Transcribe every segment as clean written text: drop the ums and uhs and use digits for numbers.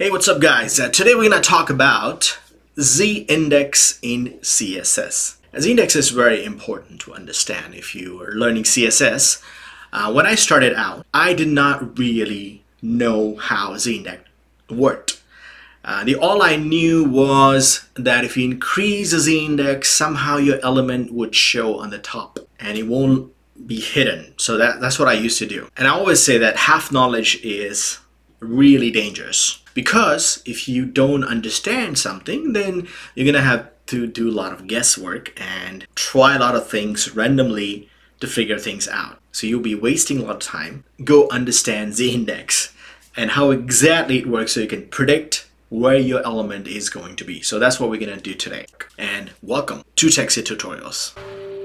Hey, what's up guys? Today we're going to talk about zindex in CSS. Zindex is very important to understand if you are learning CSS. When I started out, I did not really know how zindex worked. All I knew was that if you increase the zindex, somehow your element would show on the top and it won't be hidden. So that's what I used to do. And I always say that half knowledge is really dangerous, because if you don't understand something, then you're gonna have to do a lot of guesswork and try a lot of things randomly to figure things out. So you'll be wasting a lot of time. Go understand zindex and how exactly it works so you can predict where your element is going to be. So that's what we're gonna do today. And welcome to techsith tutorials.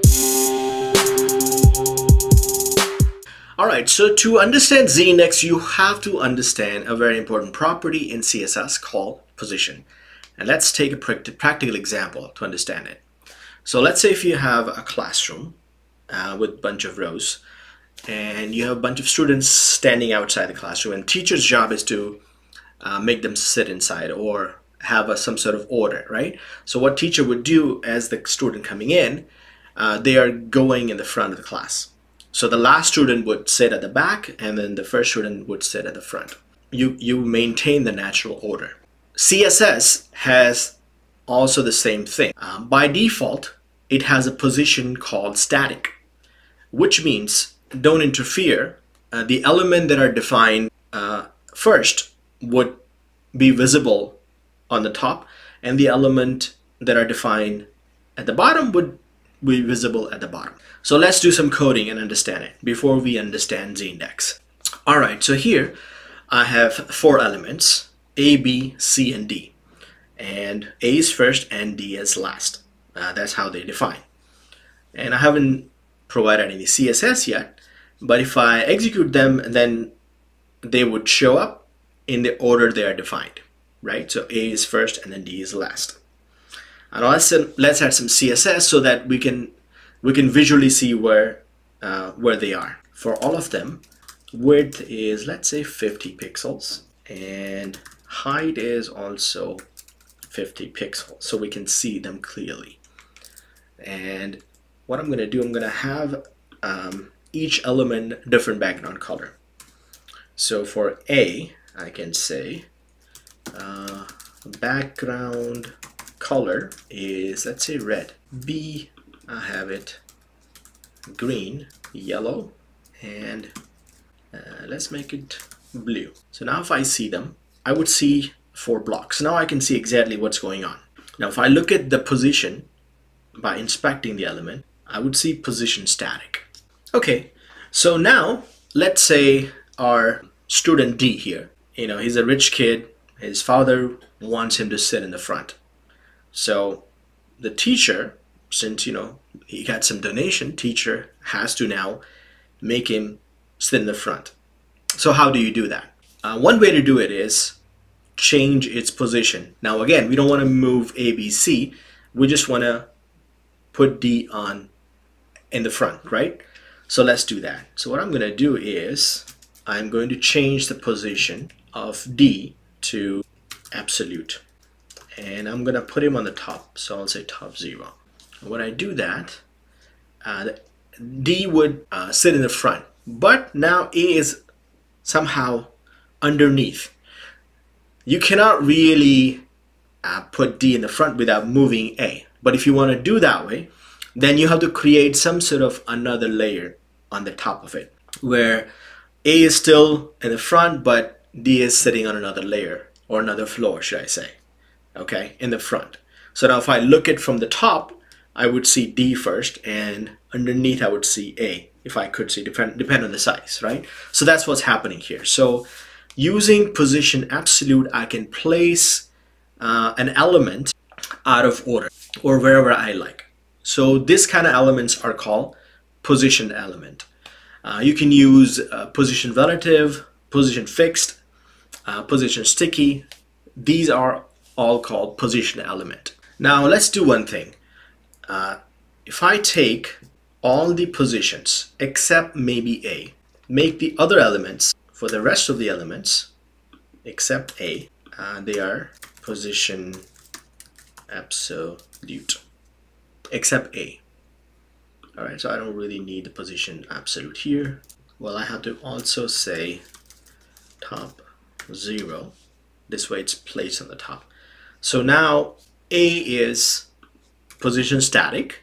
Alright, so to understand zindex, you have to understand a very important property in CSS called position. And let's take a practical example to understand it. So let's say if you have a classroom with a bunch of rows, and you have a bunch of students standing outside the classroom, and teacher's job is to make them sit inside or have some sort of order, right? So what teacher would do as the student coming in, they are going in the front of the class. So the last student would sit at the back, and then the first student would sit at the front. You maintain the natural order. CSS has also the same thing. By default, it has a position called static, which means don't interfere. The element that are defined first would be visible on the top, and the element that are defined at the bottom would be visible at the bottom. So let's do some coding and understand it before we understand zindex. Alright, so here I have 4 elements, A, B, C, and D. And A is first and D is last. That's how they define. And I haven't provided any CSS yet, but if I execute them, then they would show up in the order they are defined, right? So A is first and then D is last. And let's add some CSS so that we can visually see where they are. For all of them, width is, let's say, 50 pixels, and height is also 50 pixels, so we can see them clearly. And what I'm going to do, I'm going to have each element different background color. So for A, I can say background color is, let's say, red. B, I have it green, yellow, and let's make it blue. So now if I see them, I would see 4 blocks. Now I can see exactly what's going on. Now if I look at the position by inspecting the element, I would see position static. Okay, so now let's say our student D here, he's a rich kid. His father wants him to sit in the front. So the teacher, since he got some donation, teacher has to now make him sit in the front. So how do you do that? One way to do it is change its position. Now again, we don't want to move A, B, C. We just want to put D in the front, right? So let's do that. So what I'm going to do is I'm going to change the position of D to absolute. And I'm gonna put him on the top, so I'll say top 0. When I do that, D would sit in the front, but now A is somehow underneath. You cannot really put D in the front without moving A, but if you want to do that way, then you have to create some sort of another layer on the top of it, where A is still in the front, but D is sitting on another layer, or another floor, should I say. Okay, in the front. So now if I look at from the top, I would see D first, and underneath I would see A, if I could see, depend on the size, right? So that's what's happening here. So using position absolute, I can place an element out of order or wherever I like. So this kind of elements are called position element. You can use position relative, position fixed, position sticky. These are all called position element. Now let's do one thing. If I take all the positions except maybe A, make the other elements, for the rest of the elements except A, they are position absolute, except A. All right, so I don't really need the position absolute here. Well, I have to also say top 0. This way it's placed on the top. So now A is position static,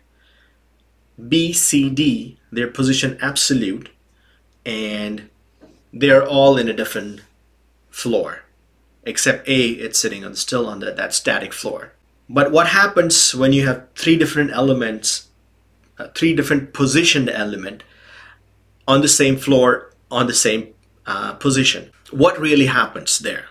B, C, D, they're position absolute, and they're all in a different floor, except A, it's sitting on still on that static floor. But what happens when you have three different elements, three different positioned element on the same floor, on the same position? What really happens there?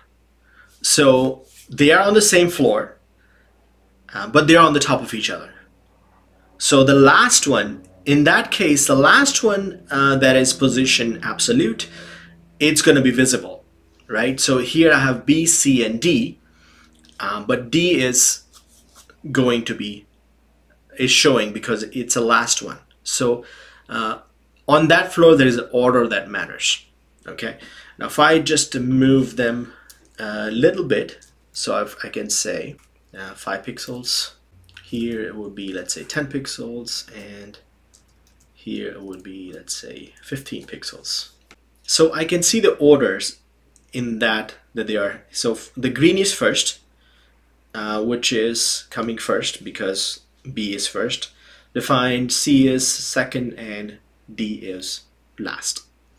So they are on the same floor, but they're on the top of each other. So the last one, in that case, the last one that is position absolute, it's going to be visible, right? So here I have B, C, and D, but D is going to be, is showing because it's the last one. So on that floor, there is an order that matters, okay? Now if I just move them a little bit, so if I can say 5 pixels, here it would be, let's say 10 pixels, and here it would be, let's say 15 pixels. So I can see the orders in that they are, so the green is first, which is coming first because B is first, defined, C is second, and D is last.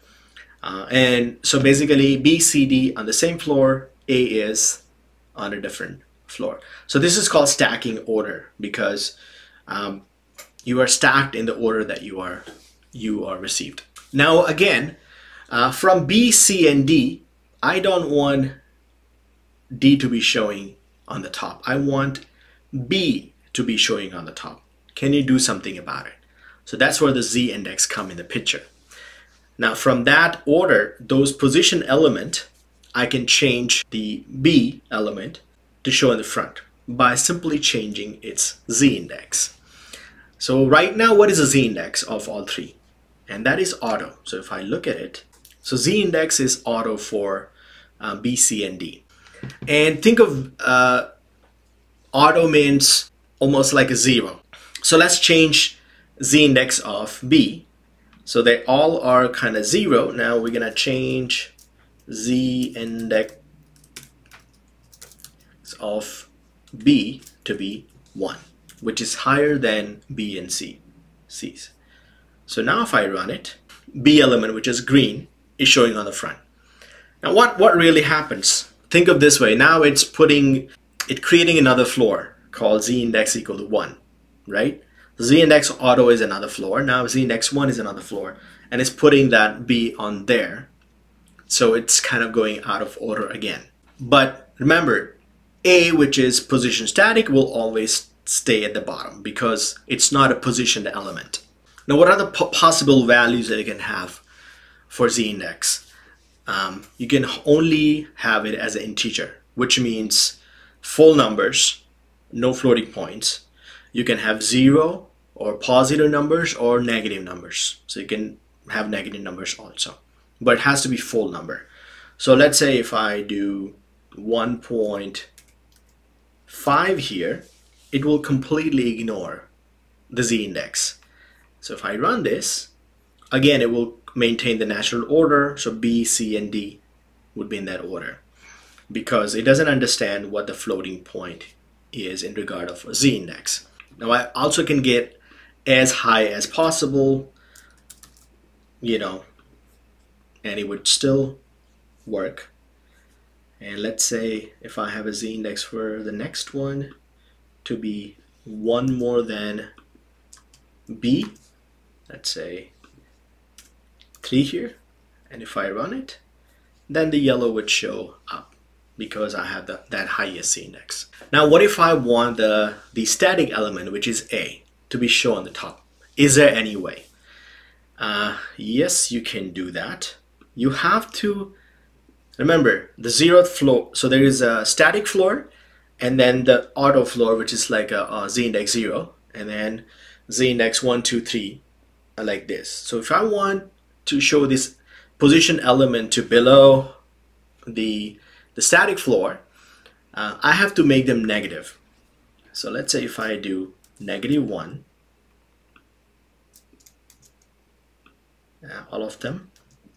And so basically B, C, D on the same floor, A is on a different floor. So this is called stacking order because you are stacked in the order that you are received. Now again, from B, C, and D, I don't want D to be showing on the top. I want B to be showing on the top. Can you do something about it? So that's where the Z index come in the picture. Now from that order, those position element, I can change the B element to show in the front by simply changing its Z index. So right now, what is the Z index of all three? And that is auto. So if I look at it, so Z index is auto for B, C, and D. And think of auto means almost like a 0. So let's change Z index of B. So they all are kind of 0. Now we're gonna change Z index of B to be 1, which is higher than B and C's. So now if I run it, B element, which is green, is showing on the front. Now what really happens? Think of this way. Now it's creating another floor called Z index equal to 1, right? Z index auto is another floor. Now Z index 1 is another floor, and it's putting that B on there. So it's kind of going out of order again. But remember, A, which is position static, will always stay at the bottom because it's not a positioned element. Now what are the possible values that you can have for Z index? You can only have it as an integer, which means full numbers, no floating points. You can have 0 or positive numbers or negative numbers. So you can have negative numbers also, but it has to be full number. So let's say if I do 1.5 here, it will completely ignore the Z index. So if I run this, again, it will maintain the natural order. So B, C, and D would be in that order because it doesn't understand what the floating point is in regard of a Z index. Now I also can get as high as possible, you know, and it would still work. And let's say if I have a Z index for the next one to be 1 more than B, let's say 3 here, and if I run it, then the yellow would show up because I have that highest Z index. Now what if I want the static element, which is A, to be shown on the top? Is there any way? Yes, you can do that. You have to remember the 0th floor. So there is a static floor and then the auto floor, which is like a Z index 0, and then Z index 1, 2, 3, like this. So if I want to show this position element to below the static floor, I have to make them negative. So let's say if I do -1, all of them,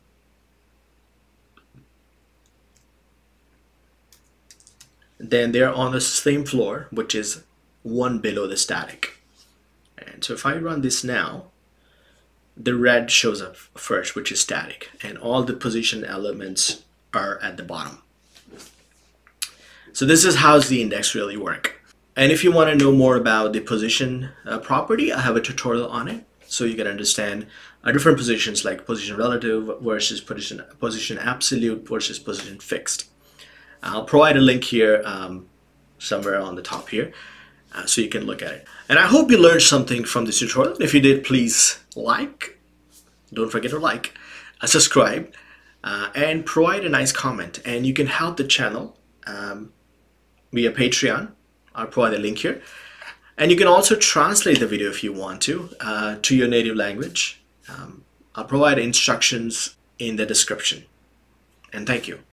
then they're on the same floor, which is one below the static. And so if I run this now, the red shows up first, which is static, and all the position elements are at the bottom. So this is how the index really work. And if you want to know more about the position property, I have a tutorial on it, so you can understand different positions like position relative versus position absolute versus position fixed. I'll provide a link here somewhere on the top here, so you can look at it. And I hope you learned something from this tutorial. If you did, please like, don't forget to like, subscribe, and provide a nice comment. And you can help the channel via Patreon. I'll provide a link here. And you can also translate the video if you want to your native language. I'll provide instructions in the description. And thank you.